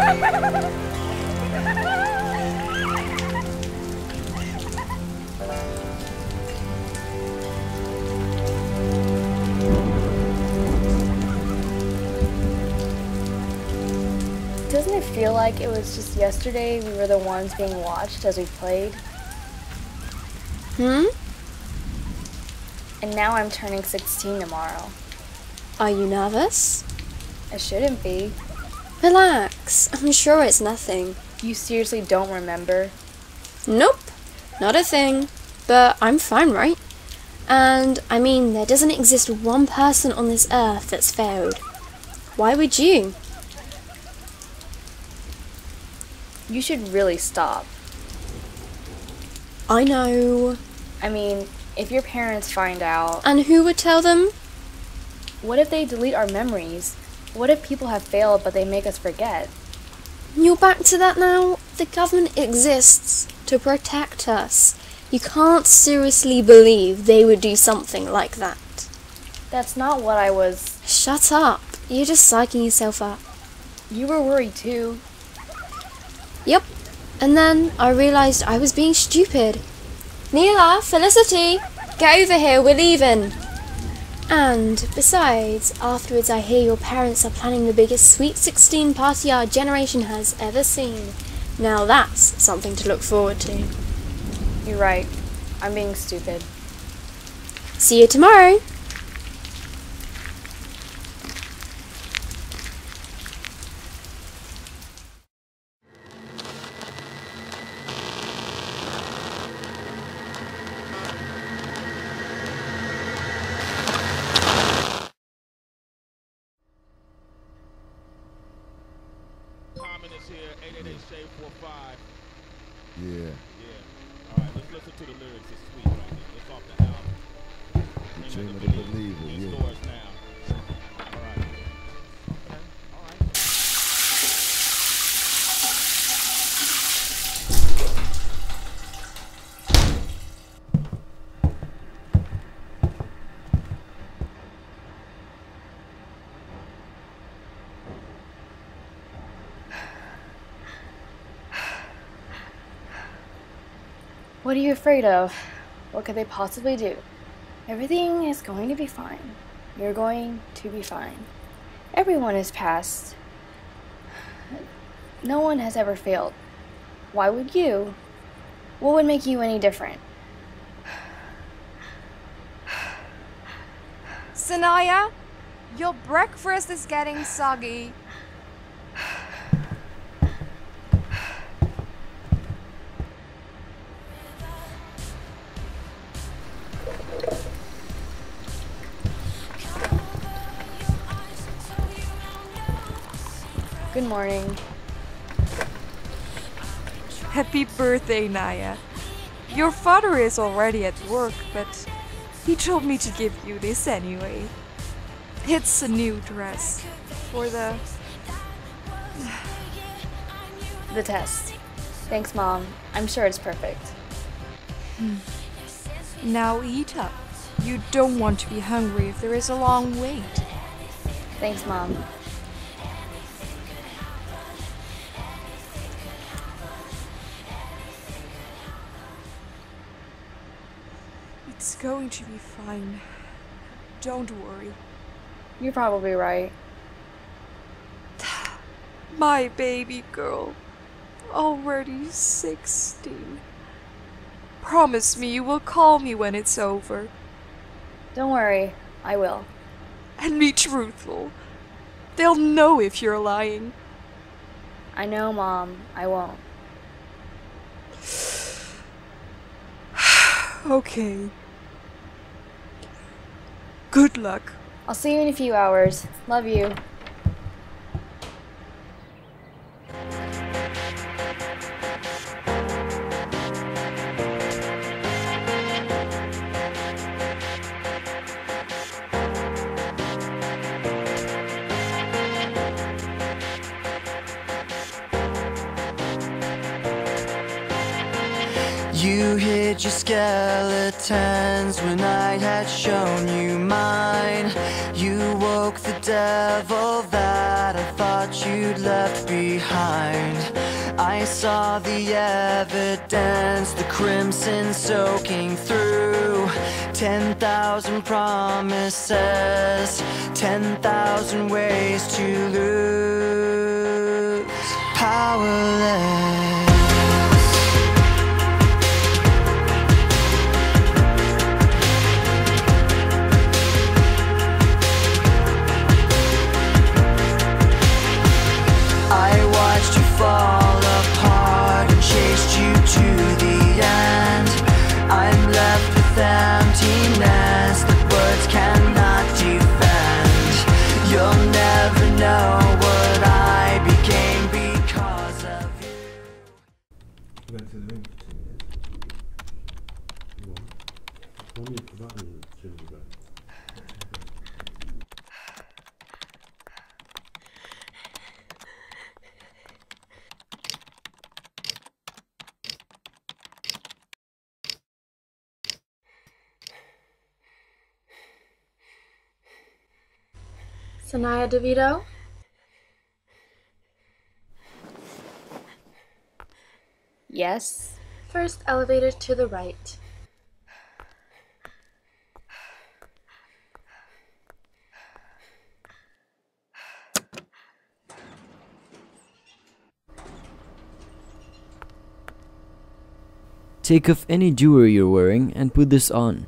Doesn't it feel like it was just yesterday we were the ones being watched as we played? Hmm? And now I'm turning 16 tomorrow. Are you nervous? I shouldn't be. Relax, I'm sure it's nothing. You seriously don't remember? Nope, not a thing. But I'm fine, right? And, I mean, there doesn't exist one person on this earth that's failed. Why would you? You should really stop. I know. I mean, if your parents find out... And who would tell them? What if they delete our memories? What if people have failed but they make us forget? You're back to that now? The government exists to protect us. You can't seriously believe they would do something like that. That's not what I was... Shut up. You're just psyching yourself up. You were worried too. Yep. And then I realised I was being stupid. Neela, Felicity, get over here, we're leaving. And besides, afterwards I hear your parents are planning the biggest Sweet 16 party our generation has ever seen. Now that's something to look forward to. You're right. I'm being stupid. See you tomorrow. Here, 888-SHAVE-45. Yeah. Yeah. All right, let's listen to the lyrics. It's sweet right there. It's off the album. The Dream of the Believer, in yeah. stores now. All right. Okay. All right. What are you afraid of? What could they possibly do? Everything is going to be fine. You're going to be fine. Everyone has passed. No one has ever failed. Why would you? What would make you any different? Sanaya, your breakfast is getting soggy. Good morning. Happy birthday, Naya. Your father is already at work, but he told me to give you this anyway. It's a new dress for the test. Thanks, Mom. I'm sure it's perfect. Now eat up. You don't want to be hungry if there is a long wait. Thanks, Mom. It's going to be fine. Don't worry. You're probably right. My baby girl. Already 16. Promise me you will call me when it's over. Don't worry, I will. And be truthful. They'll know if you're lying. I know, Mom. I won't. Okay. Good luck. I'll see you in a few hours. Love you. You hid your skeletons when I had shown you mine. You woke the devil novel that I thought you'd left behind. I saw the evidence, the crimson soaking through. 10,000 promises, 10,000 ways to lose. Powerless. I watched you fall apart and chased you to the end. I'm left with emptiness that words cannot defend. You'll never know what I became because of you. Go back to the room for 2 minutes. You want? Tell me you've forgotten as soon as you go. Sanaya DeVito? Yes? First elevator to the right. Take off any jewelry you're wearing and put this on.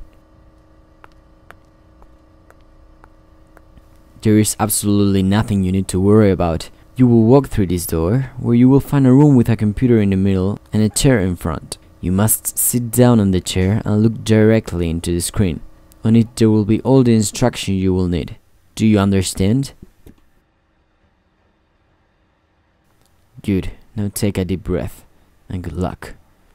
There is absolutely nothing you need to worry about. You will walk through this door, where you will find a room with a computer in the middle and a chair in front. You must sit down on the chair and look directly into the screen. On it there will be all the instructions you will need. Do you understand? Good. Now take a deep breath and good luck.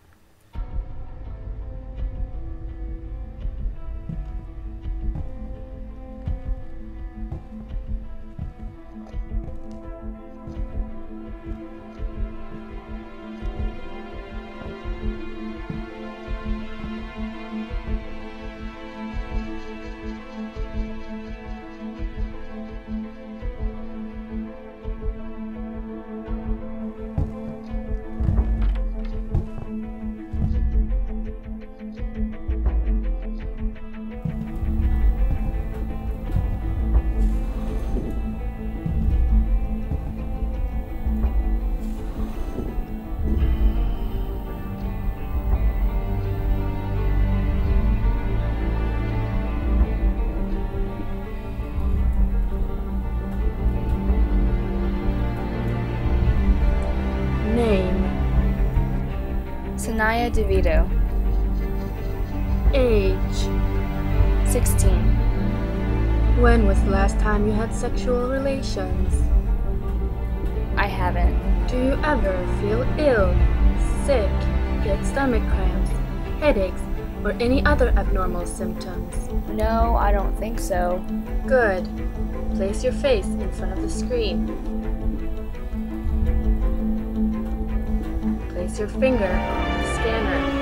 Name. Sanaya DeVito. Age. 16. When was the last time you had sexual relations? I haven't. Do you ever feel ill, sick, get stomach cramps, headaches, or any other abnormal symptoms? No, I don't think so. Good. Place your face in front of the screen. Place your finger on the scanner.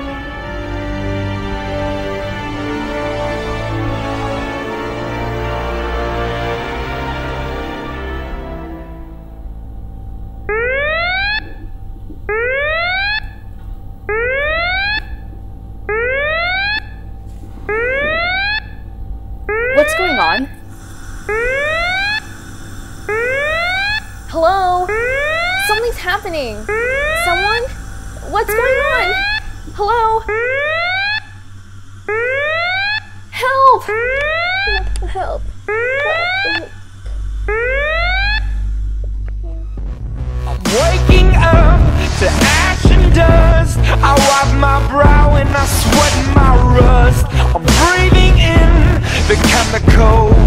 What's going on? Hello? Something's happening. Someone? What's going on? Hello? Help! Help. I'm waking up to ash and dust. I wipe my brow and I sweat my rust. I'm breathing in the chemicals